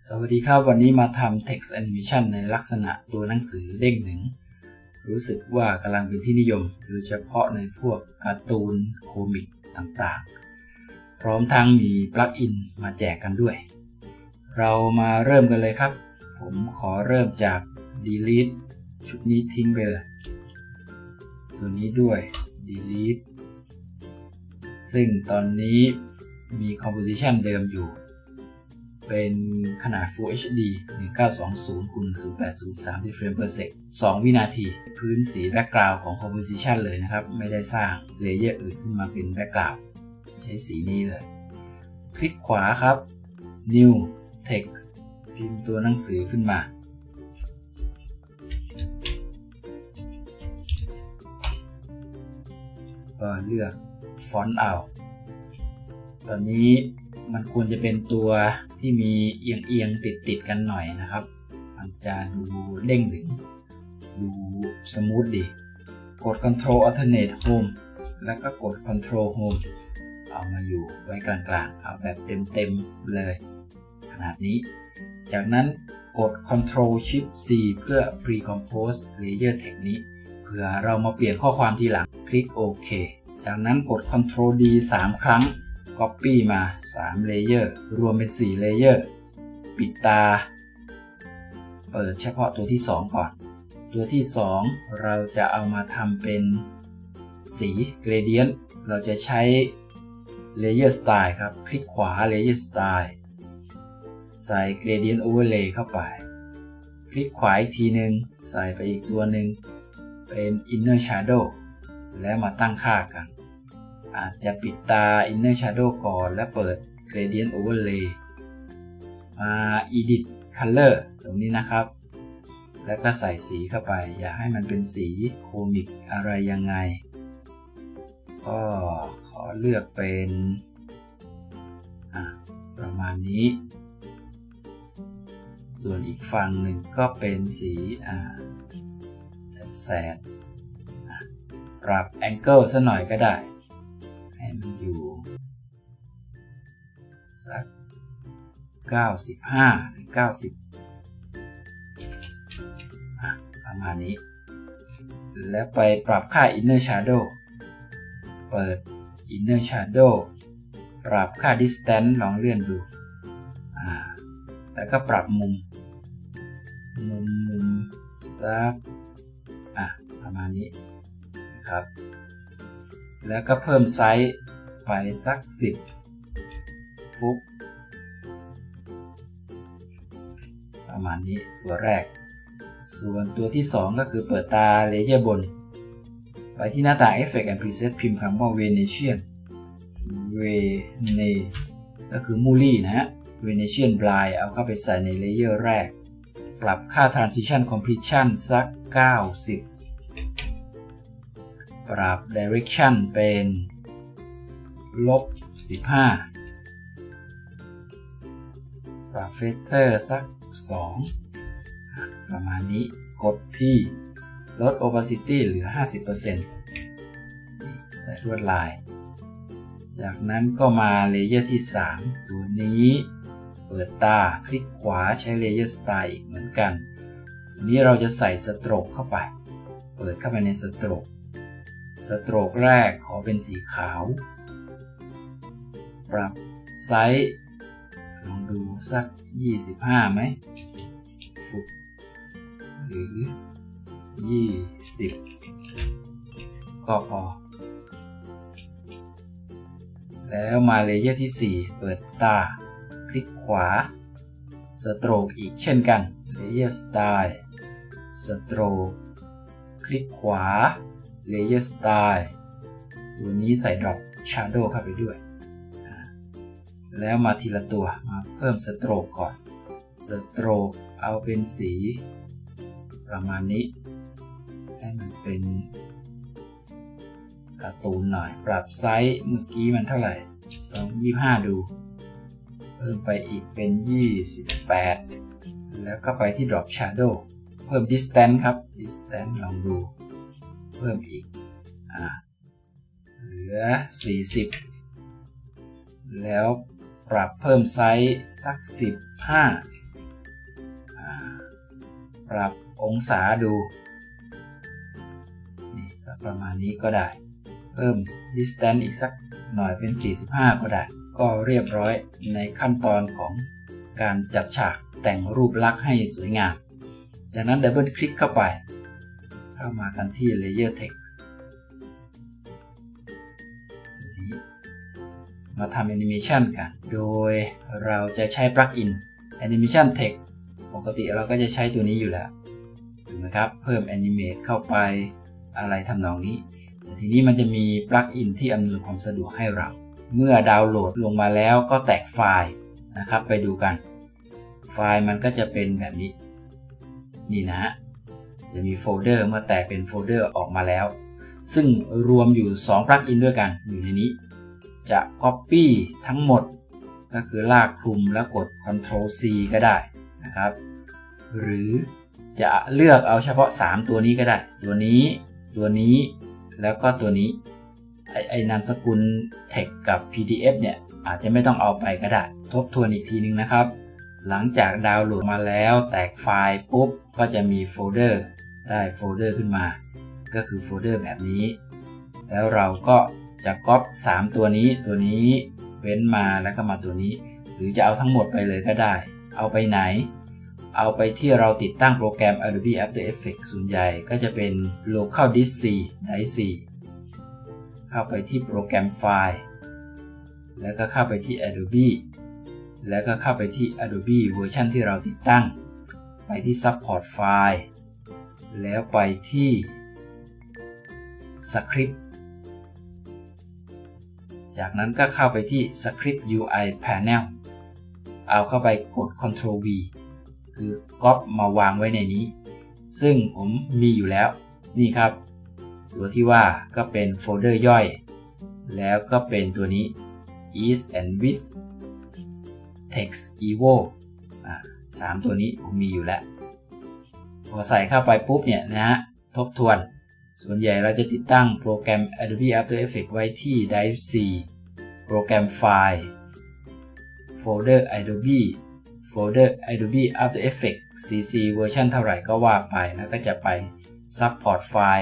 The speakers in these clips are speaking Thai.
สวัสดีครับวันนี้มาทำ text animation ในลักษณะตัวหนังสือเด้งหนึ่งรู้สึกว่ากำลังเป็นที่นิยมโดยเฉพาะในพวกการ์ตูนโคมิกต่างๆพร้อมทั้งมีปลั๊กอินมาแจกกันด้วยเรามาเริ่มกันเลยครับผมขอเริ่มจาก delete ชุดนี้ทิ้งไปเลยตัวนี้ด้วย delete ซึ่งตอนนี้มี composition เดิมอยู่เป็นขนาด Full HD 1920x1080 30 เฟรม per sec 2 วินาทีพื้นสี background ของ composition เลยนะครับไม่ได้สร้างเลเยอร์อื่นขึ้นมาเป็น background ใช้สีนี้เลยคลิกขวาครับ new text พิมพ์ตัวหนังสือขึ้นมาก็เลือกฟอนต์เอาตอนนี้มันควรจะเป็นตัวที่มีเอียงติดกันหน่อยนะครับมันจะดูเด้งดึงดูสมูทดีกด Ctrl Alternate Home แล้วก็กด Ctrl Home เอามาอยู่ไว้กลางๆเอาแบบเต็มเลย ขนาดนี้จากนั้นกด Ctrl Shift C เพื่อ Pre-compose Layer Text นี้เผื่อเรามาเปลี่ยนข้อความทีหลังคลิกโอเคจากนั้นกด Ctrl D 3 ครั้งCopy มา3 Layer รวมเป็น4 Layer ปิดตาเปิดเฉพาะตัวที่2ก่อนตัวที่2เราจะเอามาทำเป็นสี Gradient เราจะใช้ Layer Style ครับคลิกขวา Layer Style ใส่ Gradient Overlay เข้าไปคลิกขวาอีกทีหนึ่งใส่ไปอีกตัวหนึ่งเป็น Inner Shadow และมาตั้งค่ากันอาจจะปิดตา Inner Shadow ก่อนและเปิด Gradient Overlay มา Edit Color ตรงนี้นะครับแล้วก็ใส่สีเข้าไปอยากให้มันเป็นสีโคมิกอะไรยังไงก็ขอเลือกเป็นประมาณนี้ส่วนอีกฝั่งหนึ่งก็เป็นสีแสดปรับ Angle ซะหน่อยก็ได้ให้มันอยู่สัก95 หรือ 90ประมาณนี้แล้วไปปรับค่า Inner Shadow เปิด Inner Shadow ปรับค่า Distance ลองเลื่อนดูแล้วก็ปรับมุมสักประมาณนี้ครับแล้วก็เพิ่มไซส์ไปสัก10ฟุตประมาณนี้ตัวแรกส่วนตัวที่2ก็คือเปิดตาเลเยอร์บนไปที่หน้าต่าง Effect and Preset พิมพ์คำว่า Venetian ก็คือมูลี่นะฮะ Venetian Blind เอาเข้าไปใส่ในเลเยอร์แรกปรับค่า Transition Completion สัก90ปรับ Direction เป็น-15ปรับ Feather สัก2ประมาณนี้กดที่ลด Opacity เหลือ 50% ใส่ลวดลายจากนั้นก็มาเลเยอร์ที่3ตัวนี้เปิดตาคลิกขวาใช้ Layer Style อีกเหมือนกันตัวนี้เราจะใส่สโตรกเข้าไปเปิดเข้าไปในสโตรกแรกขอเป็นสีขาวปรับไซส์ลองดูสัก25ไหมฟุตหรือ20ก็พอแล้วมาเลเยอร์ที่4เปิดตาคลิกขวาสโตรกอีกเช่นกัน Layer Style สโตรกคลิกขวาLayer Style ตัวนี้ใส่ Drop Shadow เข้าไปด้วยแล้วมาทีละตัวมาเพิ่มสโตรกก่อนสโตรกเอาเป็นสีประมาณนี้ให้มันเป็นการ์ตูนหน่อยปรับไซส์เมื่อกี้มันเท่าไหร่ลอง25ดูเพิ่มไปอีกเป็น28แล้วก็ไปที่ Drop Shadow เพิ่ม Distance ครับ Distance ลองดูเพิ่มอีกเหลือ40แล้วปรับเพิ่มไซส์สัก15 ปรับองศาดูนี่สักประมาณนี้ก็ได้เพิ่ม distance อีกสักหน่อยเป็น45ก็ได้ก็เรียบร้อยในขั้นตอนของการจัดฉากแต่งรูปลักษณ์ให้สวยงามจากนั้นดับเบิลคลิกเข้ามากันที่ Layer Text มาทำแอนิเมชันกันโดยเราจะใช้ปลั๊กอิน Animation Text ปกติเราก็จะใช้ตัวนี้อยู่แล้วถูกไหมครับเพิ่ม Animate เข้าไปอะไรทำนองนี้แต่ทีนี้มันจะมีปลั๊กอินที่อำนวยความสะดวกให้เราเมื่อดาวน์โหลดลงมาแล้วก็แตกไฟล์นะครับไปดูกันไฟล์มันก็จะเป็นแบบนี้นี่นะฮะจะมีโฟลเดอร์เมื่อแตกเป็นโฟลเดอร์ออกมาแล้วซึ่งรวมอยู่2ปลั๊กอินด้วยกันอยู่ในนี้จะ Copy ทั้งหมดก็คือลากคลุมแล้วกด Ctrl C ก็ได้นะครับหรือจะเลือกเอาเฉพาะ3ตัวนี้ก็ได้ตัวนี้แล้วก็ตัวนี้ไอ้นามสกุล text กับ PDF เนี่ยอาจจะไม่ต้องเอาไปก็ได้ทบทวนอีกทีนึงนะครับหลังจากดาวน์โหลดมาแล้วแตกไฟล์ปุ๊บก็จะมีโฟลเดอร์ได้โฟลเดอร์ขึ้นมาก็คือโฟลเดอร์แบบนี้แล้วเราก็จะก๊อป3ตัวนี้เว้นมาแล้วก็มาตัวนี้หรือจะเอาทั้งหมดไปเลยก็ได้เอาไปไหนเอาไปที่เราติดตั้งโปรแกรม Adobe After Effects ส่วนใหญ่ก็จะเป็น Local Disk C Drive C เข้าไปที่โปรแกรมไฟล์แล้วก็เข้าไปที่ Adobe แล้วก็เข้าไปที่ Adobe เวอร์ชันที่เราติดตั้งไปที่ Support File แล้วไปที่ Script จากนั้นก็เข้าไปที่ Script UI Panel เอาเข้าไปกด Ctrl V คือก๊อปมาวางไว้ในนี้ซึ่งผมมีอยู่แล้วนี่ครับตัวที่ว่าก็เป็นโฟลเดอร์ย่อยแล้วก็เป็นตัวนี้ East and West Text Evo 3ตัวนี้ผมมีอยู่แล้วพอใส่เข้าไปปุ๊บเนี่ยนะฮะทบทวนส่วนใหญ่เราจะติดตั้งโปรแกรม Adobe After Effects ไว้ที่ Drive C โปรแกรมไฟล์โฟลเดอร์ Adobe After Effects CC เวอร์ชันเท่าไหร่ก็ว่าไปแล้วก็จะไป Support File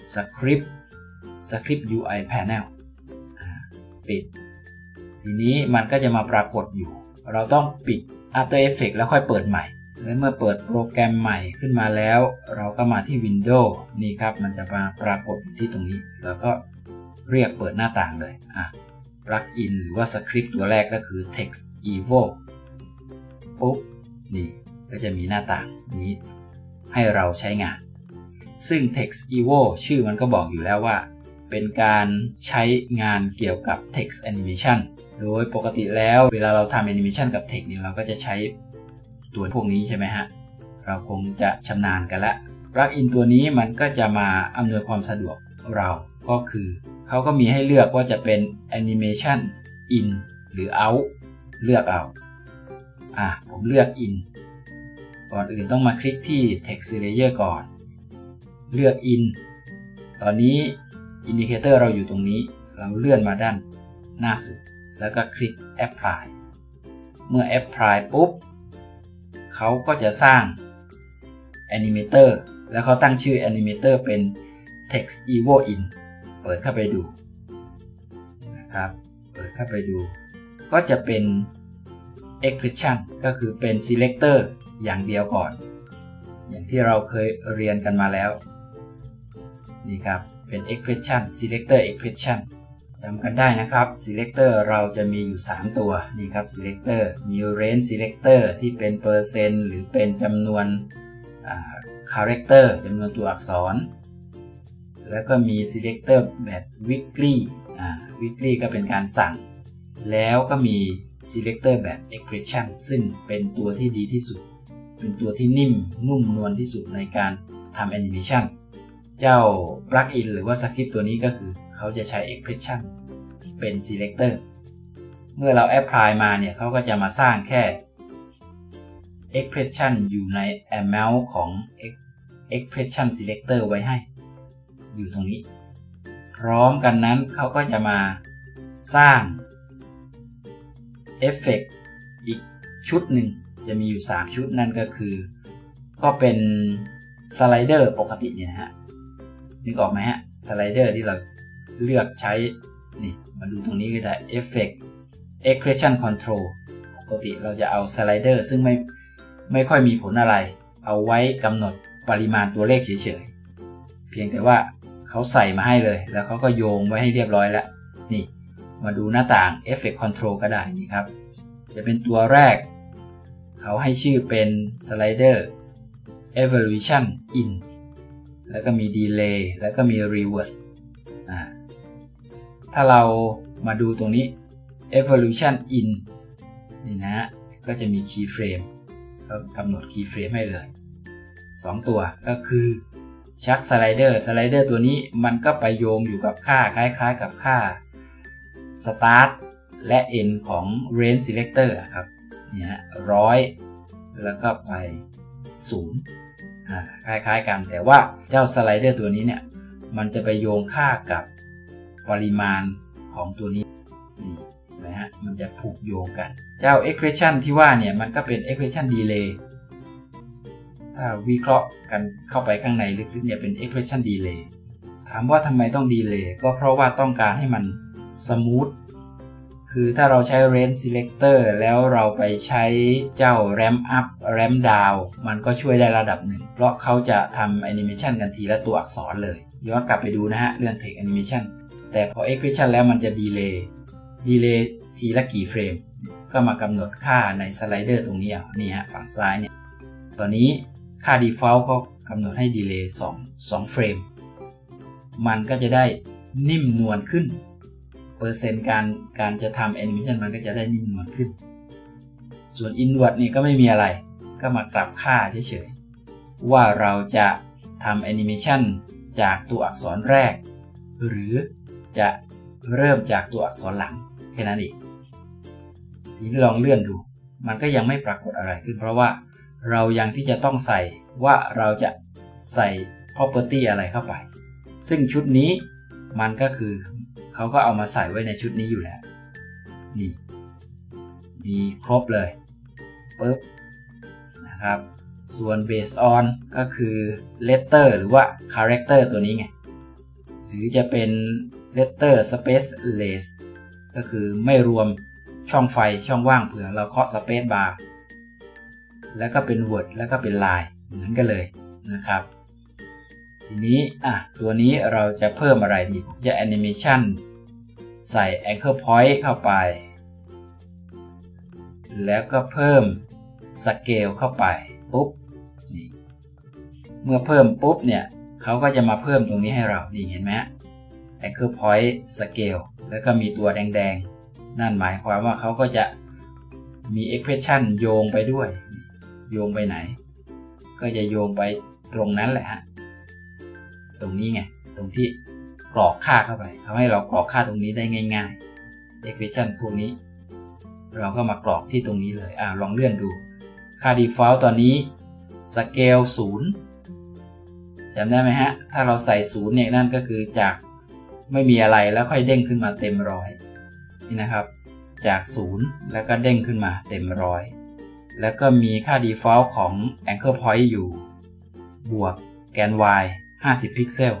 Script UI Panel ปิดทีนี้มันก็จะมาปรากฏอยู่เราต้องปิด After Effects แล้วค่อยเปิดใหม่และเมื่อเปิดโปรแกรมใหม่ขึ้นมาแล้วเราก็มาที่ Windows นี่ครับมันจะมาปรากฏอยู่ที่ตรงนี้แล้วก็เรียกเปิดหน้าต่างเลยปลั๊กอินหรือว่าสคริปต์ตัวแรกก็คือ Text Evo ปุ๊บนี่ก็จะมีหน้าต่างนี้ให้เราใช้งานซึ่ง Text Evo ชื่อมันก็บอกอยู่แล้วว่าเป็นการใช้งานเกี่ยวกับ Text Animation โดยปกติแล้วเวลาเราทำ Animation กับ Text นี่เราก็จะใช้ตัวพวกนี้ใช่ไหมฮะเราคงจะชำนาญกันละปลั๊กอินตัวนี้มันก็จะมาอำนวยความสะดวกเราก็คือเขาก็มีให้เลือกว่าจะเป็น Animation In หรือ Out เลือกเอาผมเลือก In ก่อนอื่นต้องมาคลิกที่ Text Layer ก่อนเลือก In ตอนนี้ Indicator เราอยู่ตรงนี้เราเลื่อนมาด้านหน้าสุดแล้วก็คลิก Apply เมื่อ Apply ปุ๊บเขาก็จะสร้าง Animator แล้วเขาตั้งชื่อ Animator เป็น Text Evo In เปิดเข้าไปดูนะครับเปิดเข้าไปดูก็จะเป็น Expression ก็คือเป็น Selector อย่างเดียวก่อนอย่างที่เราเคยเรียนกันมาแล้วนี่ครับเป็น Expression Selector Expression จำกันได้นะครับ Selector เราจะมีอยู่3ตัวนี่ครับ Selector มี Range Selector ที่เป็นเปอร์เซ็นต์หรือเป็นจำนวนCharacter จำนวนตัวอักษรแล้วก็มี Selector แบบ Weekly Weekly ก็เป็นการสั่งแล้วก็มี Selector แบบ Expression ซึ่งเป็นตัวที่ดีที่สุดเป็นตัวที่นุ่มนวลที่สุดในการทำ Animation เจ้า Plugin หรือว่าสคริปต์ตัวนี้ก็คือเขาจะใช้ Expression เป็น Selector เมื่อเรา Apply มาเนี่ยเขาก็จะมาสร้างแค่ Expression อยู่ใน Amount ของ Expression Selector ไว้ให้อยู่ตรงนี้พร้อมกันนั้นเขาก็จะมาสร้างเอฟเฟกต์อีกชุดหนึ่งจะมีอยู่3ชุดนั่นก็คือก็เป็นสไลเดอร์ปกติเนี่ยนะฮะนึกออกไหมฮะสไลเดอร์ที่เราเลือกใช้นี่มาดูตรงนี้ก็ได้ Effect Expression Control ปกติเราจะเอาสไลเดอร์ซึ่งไม่ค่อยมีผลอะไรเอาไว้กำหนดปริมาณตัวเลขเฉยๆเพียงแต่ว่าเขาใส่มาให้เลยแล้วเขาก็โยงไว้ให้เรียบร้อยแล้วนี่มาดูหน้าต่าง Effect Control ก็ได้นี่ครับจะเป็นตัวแรกเขาให้ชื่อเป็น Slider Evolution In แล้วก็มี Delay แล้วก็มี Reverse ถ้าเรามาดูตรงนี้ Evolution In นี่นะก็จะมี Keyframe ก็กำหนด Keyframe ให้เลย2ตัวก็คือชักสไลเดอร์ตัวนี้มันก็ไปโยงอยู่กับค่าคล้ายๆกับค่า Start และ End ของ Range Selector ครับเนี่ย100แล้วก็ไป0คล้ายๆกันแต่ว่าเจ้าสไลเดอร์ตัวนี้เนี่ยมันจะไปโยงค่ากับปริมาณของตัวนี้นี่นะฮะมันจะผูกโยงกันเจ้า expression ที่ว่าเนี่ยมันก็เป็น expression delay ถ้าวิเคราะห์กันเข้าไปข้างในลึกๆเนี่ยเป็น expression delay ถามว่าทำไมต้อง delay ก็เพราะว่าต้องการให้มัน smooth คือถ้าเราใช้ range selector แล้วเราไปใช้เจ้า ramp up ramp down มันก็ช่วยได้ระดับหนึ่งเพราะเขาจะทำ animation กันทีละตัวอักษรเลยย้อนกลับไปดูนะฮะเรื่อง text animation แต่พอ expression แล้วมันจะ delay ทีละกี่เฟรมก็มากำหนดค่าในสไลเดอร์ตรงนี้นี่ฮะฝั่งซ้ายเนี่ยตอนนี้ค่า default เขากำหนดให้ delay 2เฟรมมันก็จะได้นิ่มนวลขึ้นเปอร์เซ็นต์การจะทำ animation มันก็จะได้นิ่มนวลขึ้นส่วน invert นี่ก็ไม่มีอะไรก็มากลับค่าเฉยๆว่าเราจะทำ animation จากตัวอักษรแรกหรือจะเริ่มจากตัวอักษรหลังแค่นั้นเองทีนี้ลองเลื่อนดูมันก็ยังไม่ปรากฏอะไรขึ้นเพราะว่าเรายังที่จะต้องใส่ว่าเราจะใส่ property อะไรเข้าไปซึ่งชุดนี้มันก็คือเขาก็เอามาใส่ไว้ในชุดนี้อยู่แล้วนี่มีครบเลยปึ๊บนะครับส่วน based on ก็คือ letter หรือว่า character ตัวนี้ไงหรือจะเป็น letter spaceless ก็คือไม่รวมช่องไฟช่องว่างเผื่อเราเคาะ space bar แล้วก็เป็น word แล้วก็เป็น line เหมือนกันเลยนะครับทีนี้ตัวนี้เราจะเพิ่มอะไรดีจะ animation ใส่ anchor point เข้าไปแล้วก็เพิ่ม scale เข้าไปปุ๊บนี่เมื่อเพิ่มปุ๊บเนี่ยเขาก็จะมาเพิ่มตรงนี้ให้เรานี่เห็นไหม anchor point scale แล้วก็มีตัวแดงๆนั่นหมายความว่าเขาก็จะมี expression โยงไปด้วยโยงไปไหนก็จะโยงไปตรงนั้นแหละฮะตรงนี้ไงตรงที่กรอกค่าเข้าไปทำให้เรากรอกค่าตรงนี้ได้ง่ายๆ expression พวกนี้เราก็มากรอกที่ตรงนี้เลยลองเลื่อนดูค่า default ตอนนี้ scale 0จำได้ไหมฮะถ้าเราใส่0เนี่ยนั่นก็คือจากไม่มีอะไรแล้วค่อยเด้งขึ้นมาเต็มร้อยนี่นะครับจาก0แล้วก็เด้งขึ้นมาเต็มร้อยแล้วก็มีค่า default ของ anchor point อยู่บวกแกน y 50 พิกเซล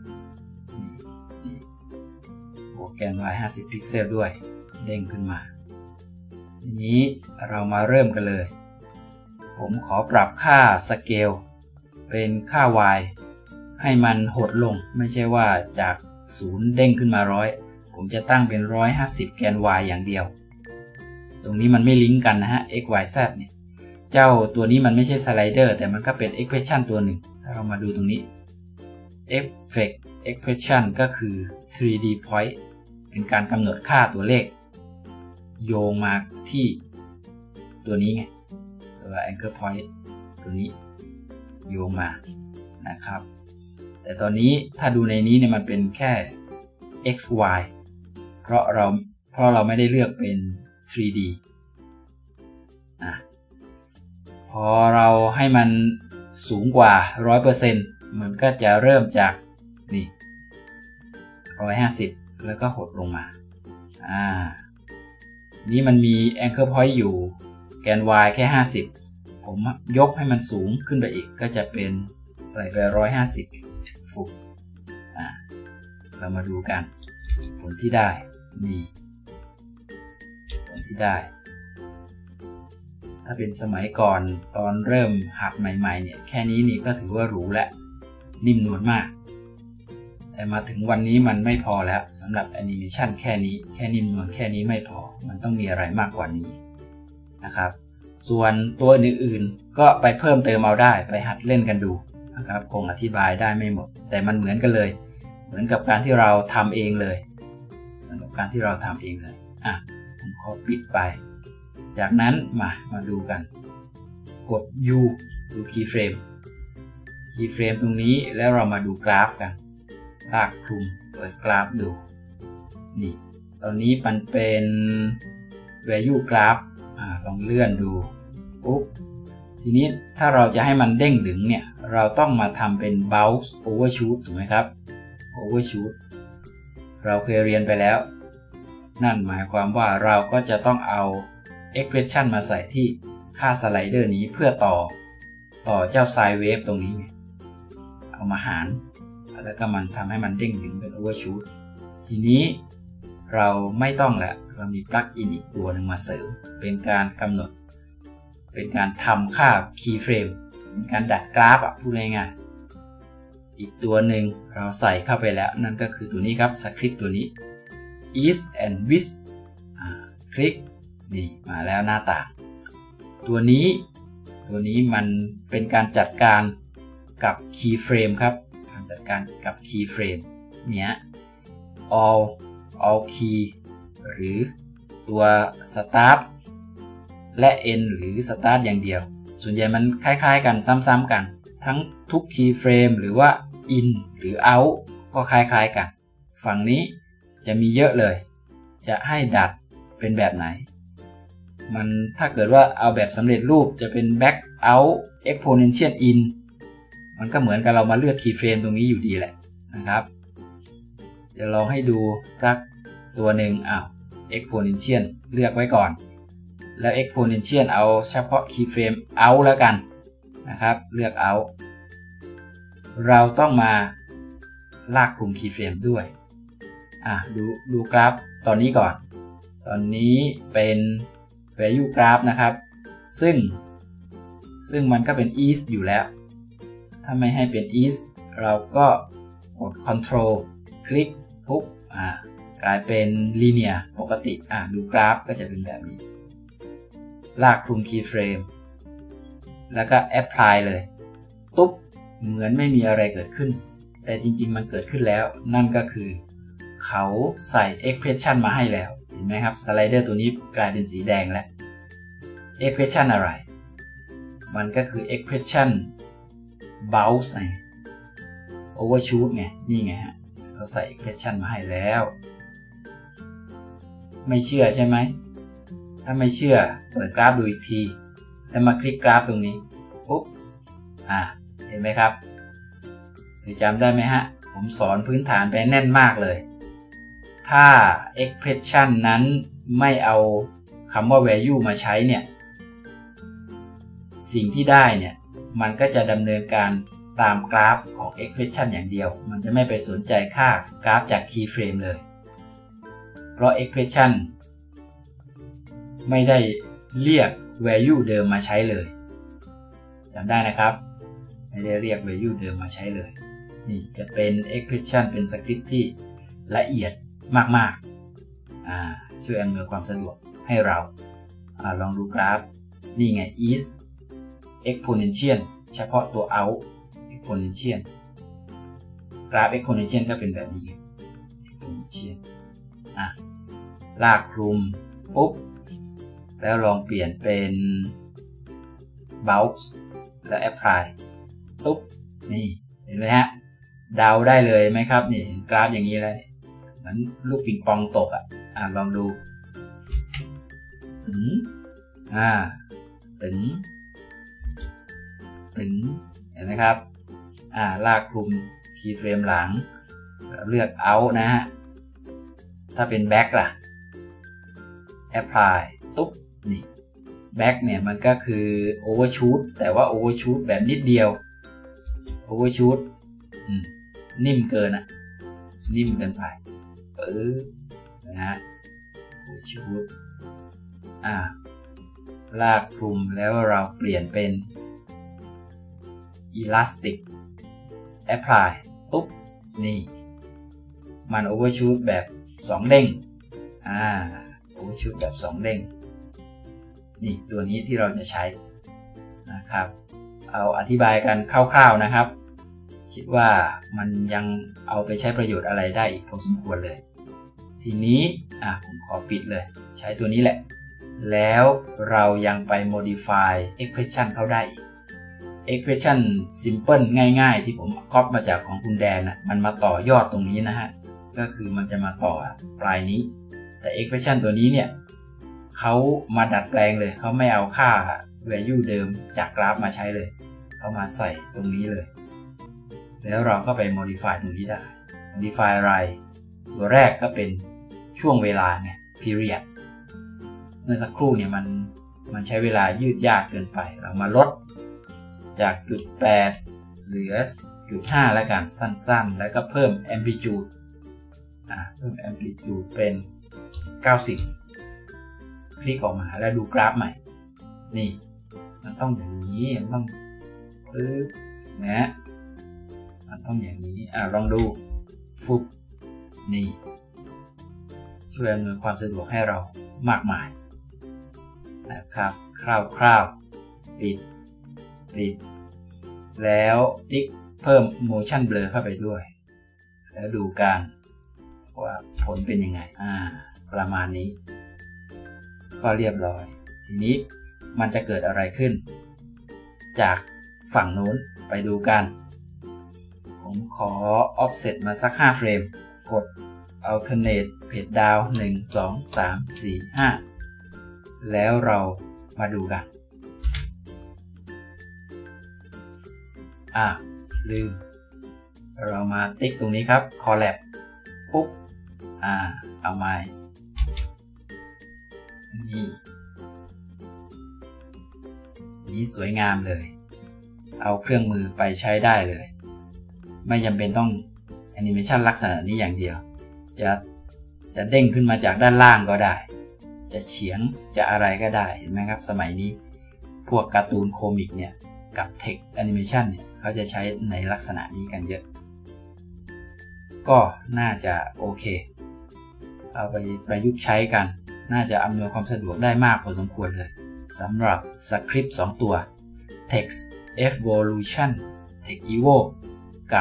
บวกแกน y 50 พิกเซลด้วยเด้งขึ้นมาทีนี้เรามาเริ่มกันเลยผมขอปรับค่า scale เป็นค่า y ให้มันหดลงไม่ใช่ว่าจาก0เด้งขึ้นมา100ผมจะตั้งเป็น150แกน y อย่างเดียวตรงนี้มันไม่ลิงก์กันนะฮะ x y z เนี่ยเจ้าตัวนี้มันไม่ใช่สไลเดอร์แต่มันก็เป็น expression ตัวหนึ่งถ้าเรามาดูตรงนี้ effect expression ก็คือ 3D point เป็นการกำหนดค่าตัวเลขโยงมาที่ตัวนี้ไงตัว anchor point ตัวนี้โยงมานะครับแต่ตอนนี้ถ้าดูในนี้เนี่ยมันเป็นแค่ x y เพราะเราไม่ได้เลือกเป็น 3D พอเราให้มันสูงกว่า 100% มันก็จะเริ่มจากนี่150แล้วก็หดลงมานี่มันมี anchor point อยู่แกน y แค่50 ผมยกให้มันสูงขึ้นไปอีกก็จะเป็นใส่ไป150ฟุตเรามาดูกันผลที่ได้นี่ผลที่ได้ถ้าเป็นสมัยก่อนตอนเริ่มหัดใหม่ๆเนี่ยแค่นี้นี่ก็ถือว่าหรูและนิ่มนวลมากแต่มาถึงวันนี้มันไม่พอแล้วสำหรับแอนิเมชันแค่นี้แค่นิ่มนวลแค่นี้ไม่พอมันต้องมีอะไรมากกว่านี้นะครับส่วนตัวอื่นๆก็ไปเพิ่มเติมเอาได้ไปหัดเล่นกันดูนะครับคงอธิบายได้ไม่หมดแต่มันเหมือนกันเลยเหมือนกับการที่เราทำเองเลยเหมือนกับการที่เราทำเองเลยผมขอปิดไปจากนั้นมาดูกันกด U ดู keyframe ตรงนี้แล้วเรามาดูกราฟกันลากคลุมเปิดกราฟดูนี่ตอนนี้มันเป็น value graph ลองเลื่อนดูปุ๊บทีนี้ถ้าเราจะให้มันเด้งดึงเนี่ยเราต้องมาทำเป็น bounce overshoot ถูกไหมครับ overshoot เราเคยเรียนไปแล้วนั่นหมายความว่าเราก็จะต้องเอา expression มาใส่ที่ค่าสไลเดอร์นี้เพื่อต่อเจ้า sine wave ตรงนี้เอามาหารแล้วก็มันทำให้มันเด้งดึงเป็น overshoot ทีนี้เราไม่ต้องแหละเรามี plugin อีกตัวหนึ่งมาเสริมเป็นการกำหนดเป็นการทำค่า keyframe เป็นการดัดกราฟพูดง่ายๆอีกตัวหนึ่งเราใส่เข้าไปแล้วนั่นก็คือตัวนี้ครับสคริปต์ตัวนี้ ease and width คลิกนี่มาแล้วหน้าต่างตัวนี้มันเป็นการจัดการกับ keyframe ครับการจัดการกับ keyframe เนี้ย all key หรือตัว start และ end หรือ start อย่างเดียวส่วนใหญ่มันคล้ายๆกันซ้ำๆกันทั้งทุก keyframe หรือว่า in หรือ out ก็คล้ายๆกันฝั่งนี้จะมีเยอะเลยจะให้ดัดเป็นแบบไหนมันถ้าเกิดว่าเอาแบบสำเร็จรูปจะเป็น back out exponential in มันก็เหมือนกับเรามาเลือก keyframe ตรงนี้อยู่ดีแหละนะครับจะลองให้ดูสักตัวหนึ่งexponential เลือกไว้ก่อนแล้ว exponential เอาเฉพาะ keyframe out แล้วกันนะครับเลือก out เราต้องมาลากกลุ่ม keyframe ด้วยดูกราฟตอนนี้ก่อนตอนนี้เป็น value graph นะครับซึ่งมันก็เป็น ease อยู่แล้วถ้าไม่ให้เป็น ease เราก็กด control คลิกปุ๊บกลายเป็น linear ปกติดูกราฟก็จะเป็นแบบนี้ลากคลุม keyframe แล้วก็ apply เลยตุ๊บเหมือนไม่มีอะไรเกิดขึ้นแต่จริงๆมันเกิดขึ้นแล้วนั่นก็คือเขาใส่ expression มาให้แล้วเห็นไหมครับสไลเดอร์ตัวนี้กลายเป็นสีแดงแล้ว expression อะไรมันก็คือ expression bounce overshoot ไงนี่ไงฮะเขาใส่ expression มาให้แล้วไม่เชื่อใช่ไหมถ้าไม่เชื่อเปิดกราฟดูอีกทีแล้วมาคลิกกราฟตรงนี้ปุ๊บเห็นไหมครับจำได้ไหมฮะผมสอนพื้นฐานไปแน่นมากเลยถ้า expression นั้นไม่เอาคำว่า value มาใช้เนี่ยสิ่งที่ได้เนี่ยมันก็จะดำเนินการตามกราฟของ expression อย่างเดียวมันจะไม่ไปสนใจค่ากราฟจาก keyframe เลยเพราะ expression ไม่ได้เรียก value เดิมมาใช้เลยจำได้นะครับไม่ได้เรียก value เดิมมาใช้เลยนี่จะเป็น expression เป็นสคริปต์ที่ละเอียดมากๆช่วยอำนวยความสะดวกให้เราลองดูกราฟนี่ไง is exponential เฉพาะตัว out exponential กราฟ exponential ก็เป็นแบบนี้ exponential ลากคลุมปุ๊บแล้วลองเปลี่ยนเป็น bounce แล้ว apply ตุ๊บนี่เห็นไหมฮะเดาได้เลยไหมครับนี่เห็นกราฟอย่างนี้แล้วเหมือนลูกปิงปองตกลองดูตึงเห็นไหมครับลากคลุม keyframe หลังเลือก out นะฮะถ้าเป็น back ล่ะ apply ตุ๊บนี่ back เนี่ยมันก็คือ overshoot แต่ว่า overshoot แบบนิดเดียว overshoot นิ่มเกินนิ่มเกินไปนะฮะ overshoot ลากคลุมแล้วเราเปลี่ยนเป็น elastic apply ปุ๊บนี่มัน overshoot แบบ2เด้งovershoot แบบ2เด้งนี่ตัวนี้ที่เราจะใช้นะครับเอาอธิบายกันคร่าวๆนะครับคิดว่ามันยังเอาไปใช้ประโยชน์อะไรได้อีกพอสมควรเลยทีนี้ผมขอปิดเลยใช้ตัวนี้แหละแล้วเรายังไป modify expression เข้าได้อีก expression simple ง่ายๆที่ผมก๊อปมาจากของคุณแดนมันมาต่อยอดตรงนี้นะฮะก็คือมันจะมาต่อปลายนี้แต่ expression ตัวนี้เนี่ยเขามาดัดแปลงเลยเขาไม่เอาค่า value เดิมจากกราฟมาใช้เลยเขามาใส่ตรงนี้เลยแล้วเราก็ไป modify ตรงนี้ได้ modify อะไรตัวแรกก็เป็นช่วงเวลาไง period เมื่อสักครู่เนี่ยมันใช้เวลายืดยาดเกินไปเรามาลดจากจุด8เหลือจุด5แล้วกันสั้นๆแล้วก็เพิ่ม amplitude เพิ่ม amplitude เป็น90คลิกออกมาแล้วดูกราฟใหม่นี่มันต้องอย่างนี้มันต้องนะมันต้องอย่างนี้ลองดูฟุบนี่ช่วยอำนวยความสะดวกให้เรามากมายนะครับคร่าวๆปิดแล้วติ๊กเพิ่ม motion blur เข้าไปด้วยแล้วดูกันว่าผลเป็นยังไงประมาณนี้ก็เรียบร้อยทีนี้มันจะเกิดอะไรขึ้นจากฝั่งโน้นไปดูกันผมขอ offset มาสัก5เฟรมกด alternate page down 1 2 3 4 5แล้วเรามาดูกันลืมเรามาติ๊กตรงนี้ครับ collab ปุ๊บเอาไม้นี่สวยงามเลยเอาเครื่องมือไปใช้ได้เลยไม่จำเป็นต้องแอนิเมชันลักษณะนี้อย่างเดียวจะเด้งขึ้นมาจากด้านล่างก็ได้จะเฉียงจะอะไรก็ได้เห็นไหมครับสมัยนี้พวกการ์ตูนโคมิกเนี่ยกับเทคแอนิเมชันเนี่ยเขาจะใช้ในลักษณะนี้กันเยอะก็น่าจะโอเคเอาไปประยุกต์ใช้กันน่าจะอำนวยความสะดวกได้มากพอสมควรเลยสำหรับสคริปต์2ตัว Text Evolution Text Evo กับ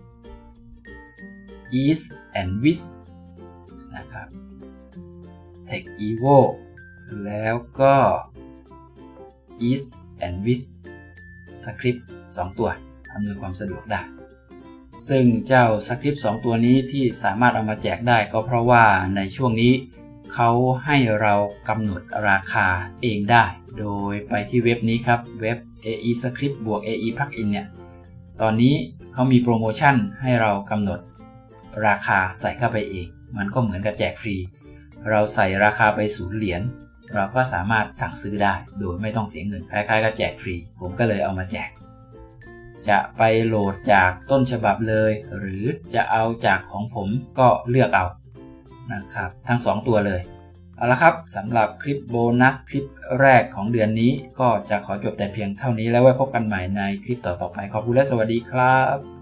Ease and Width นะครับ Text Evo แล้วก็ Ease and Width สคริปต์2ตัวอำนวยความสะดวกได้ซึ่งเจ้าสคริปต์2ตัวนี้ที่สามารถเอามาแจกได้ก็เพราะว่าในช่วงนี้เขาให้เรากำหนดราคาเองได้โดยไปที่เว็บนี้ครับเว็บ AE Script บวก AE Plugin เนี่ยตอนนี้เขามีโปรโมชั่นให้เรากำหนดราคาใส่เข้าไปเองมันก็เหมือนกับแจกฟรีเราใส่ราคาไป0 เหรียญเราก็สามารถสั่งซื้อได้โดยไม่ต้องเสียเงินคล้ายๆกับแจกฟรีผมก็เลยเอามาแจกจะไปโหลดจากต้นฉบับเลยหรือจะเอาจากของผมก็เลือกเอานะครับทั้ง2ตัวเลยเอาละครับสำหรับคลิปโบนัสคลิปแรกของเดือนนี้ก็จะขอจบแต่เพียงเท่านี้แล้วไว้พบกันใหม่ในคลิปต่อๆไปขอบคุณและสวัสดีครับ